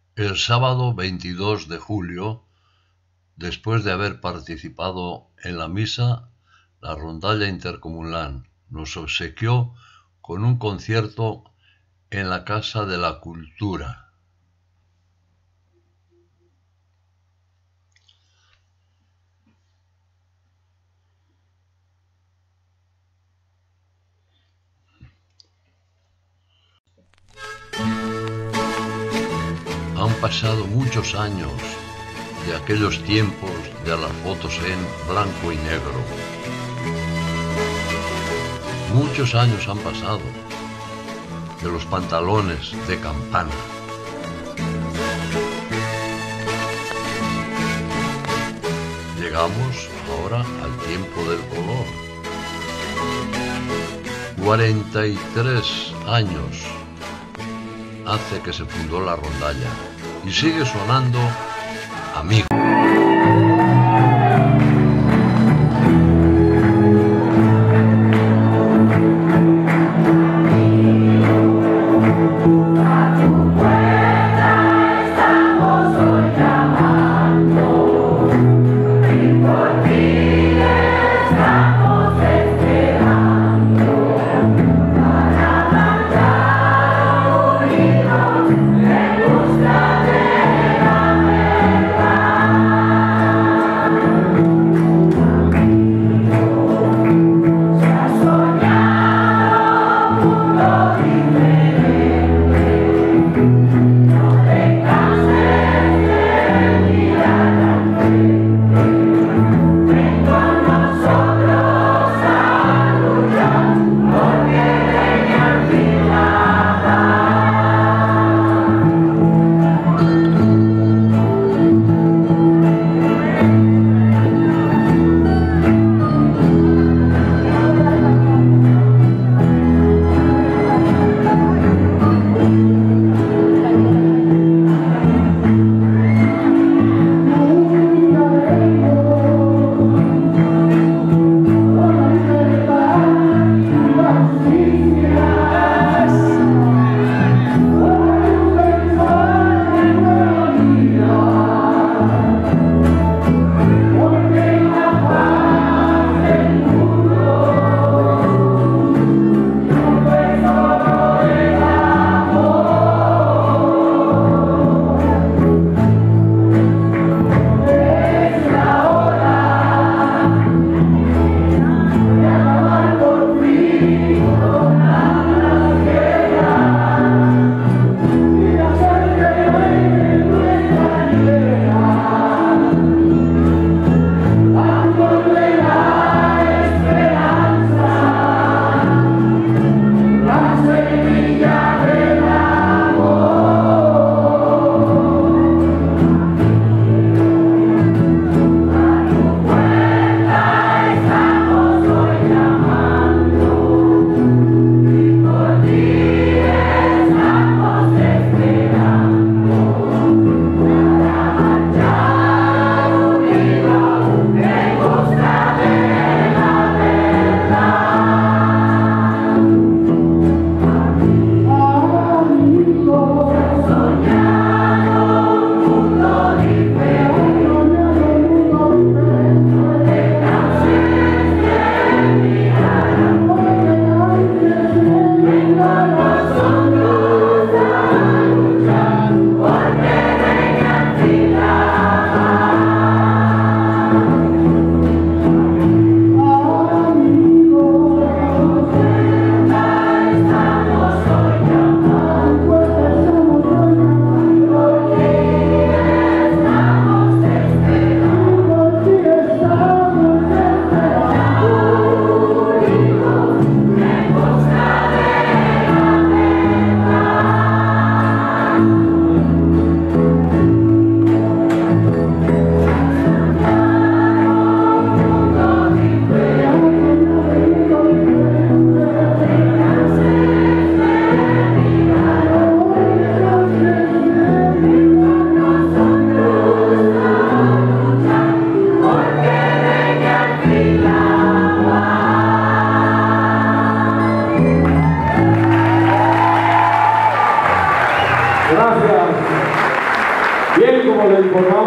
El sábado 22 de julio, después de haber participado en la misa, la Rondalla Intercomunal nos obsequió con un concierto en la Casa de la Cultura. Han pasado muchos años de aquellos tiempos de las fotos en blanco y negro. Muchos años han pasado de los pantalones de campana. Llegamos ahora al tiempo del color. 43 años hace que se fundó la Rondalla y sigue sonando Amigo.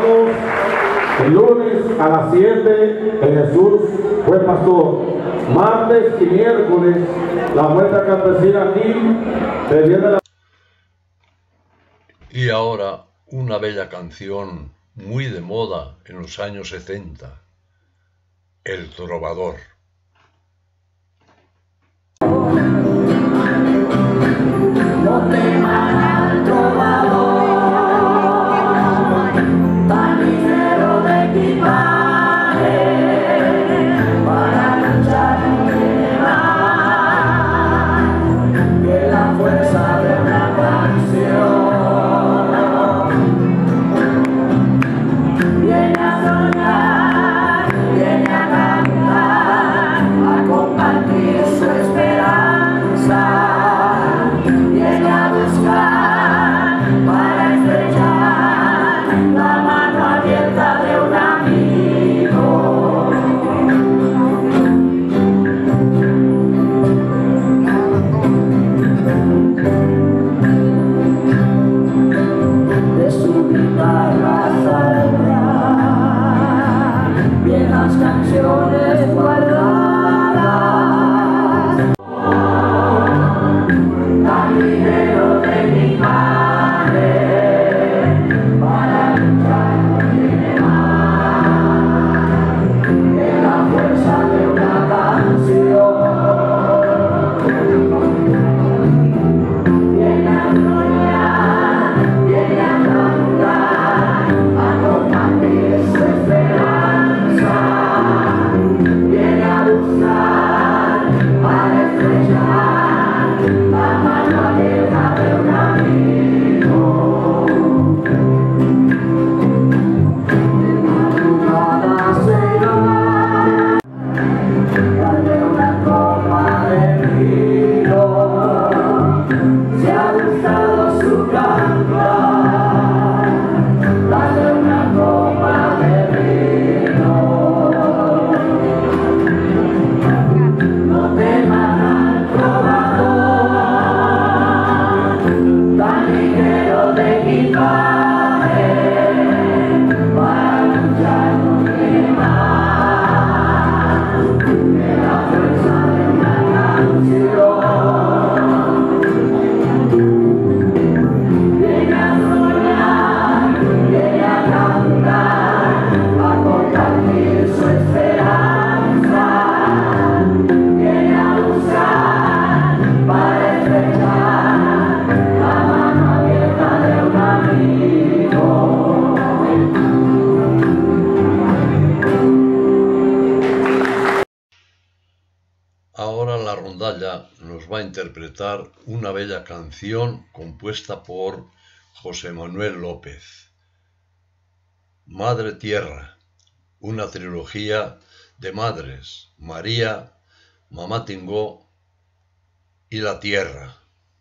recordamos el lunes a las 7 en Jesús fue pastor. Martes y miércoles la vuelta campesina aquí de 10 de la... Y ahora una bella canción muy de moda en los años 70, El Trovador. Ahora la rondalla nos va a interpretar una bella canción compuesta por José Manuel López. Madre Tierra, una trilogía de madres, María, Mamá Tingó y la Tierra.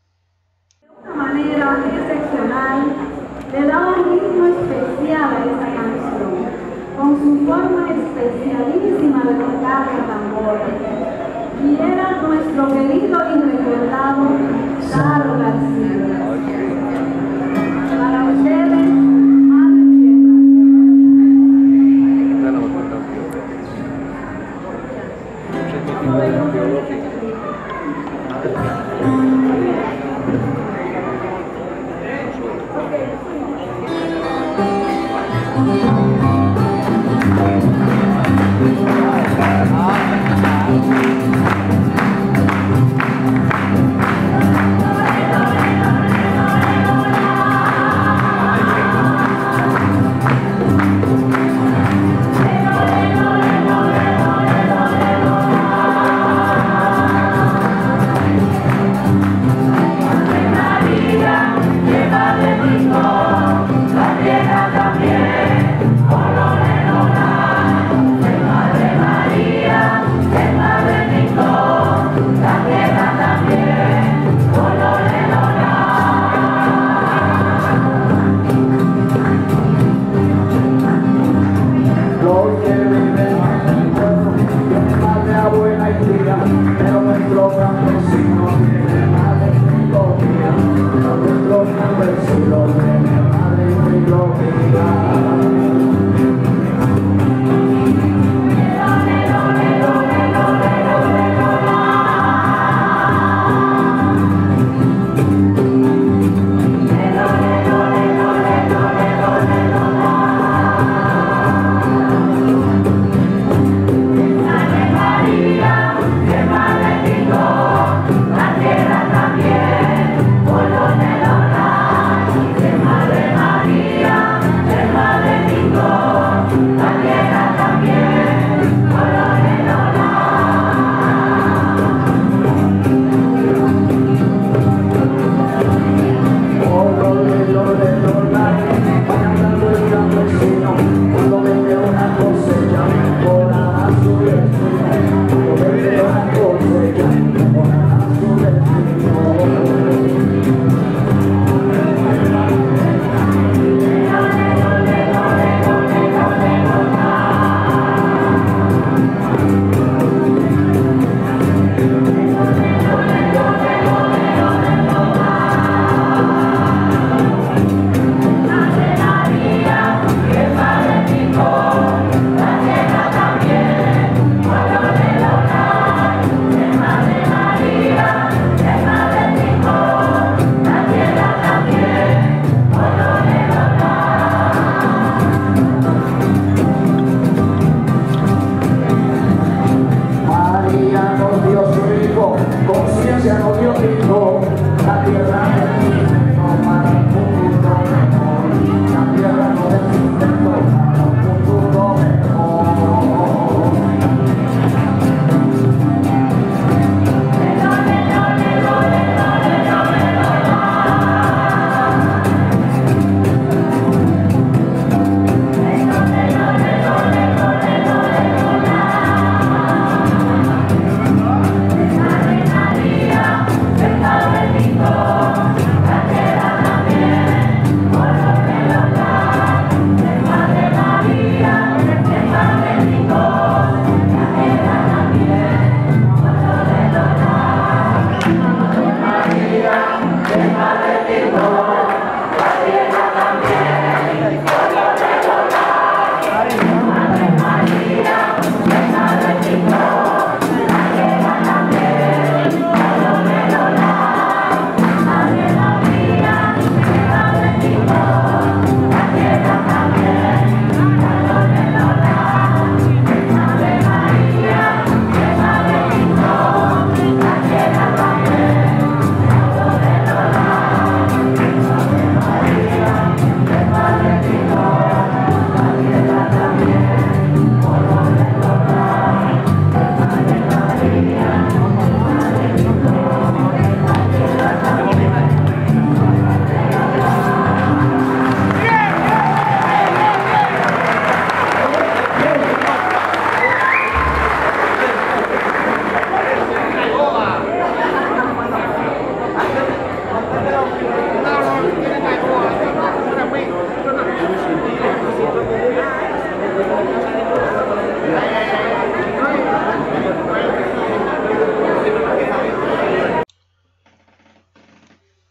De una manera excepcional, le da un ritmo especial a esta canción, con su forma especialísima de tocar el tambor. Y era nuestro querido y recordado Charo García. Para ustedes, Madre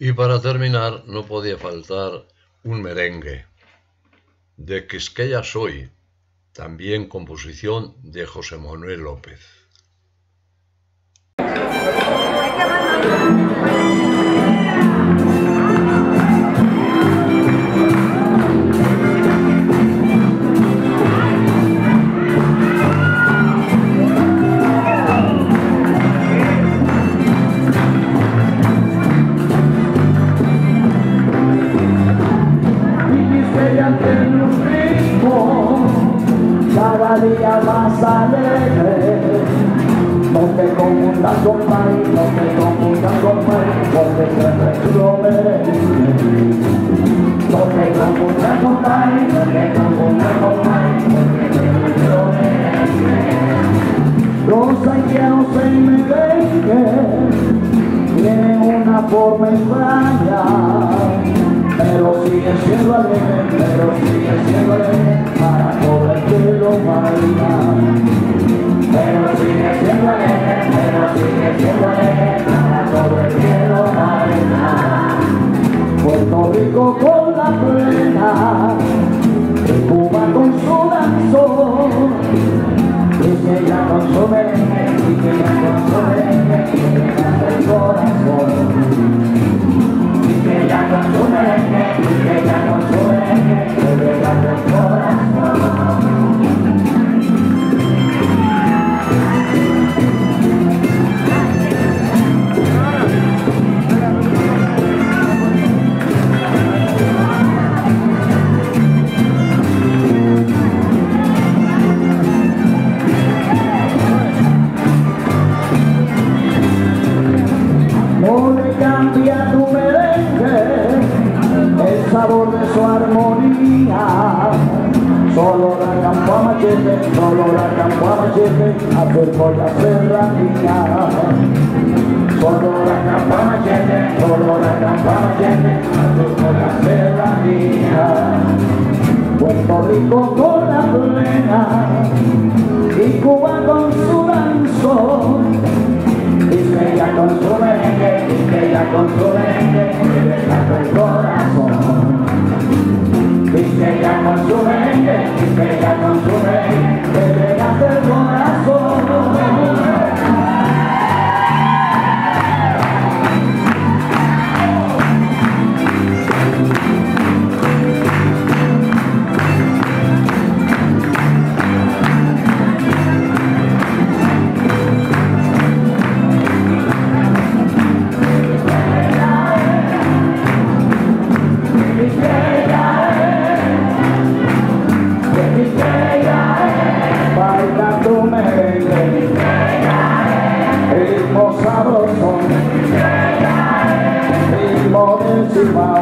Y para terminar, no podía faltar un merengue de Quisqueya Soy, también composición de José Manuel López. Cada día más alegre, no te confundas con Mari, no te confundas con Mari, porque siempre tú lo mereces. No te confundas con Mari, no te confundas con Mari, porque siempre tú lo mereces. Los haitianos en merengue tienen una forma extraña, pero sigue siendo alegre, para poder que lo bailar. Pero sigue siendo alegre, para poder que lo bailar. Puerto Rico con la plena, y Cuba con su danzón, y que ella con su merengue, y que ella con su merengue, y que canta el corazón. Que ella con su merengue, que ella con su merengue, que le canta el corazón. No le cambia tu merengue el sabor de su armonía. Solo la campo a machete, solo la campo a machete, acerco la serranía. Solo la campo a machete, solo la campo a machete, acerco la serranía. Puerto Rico con la plena y Cuba con su danzón. Que ella con su merengue, que ella con su merengue, que le canta el corazón. Que ella con su merengue, que ella con su merengue, que le canta el corazón. Sabroso, ritmo del Cibao.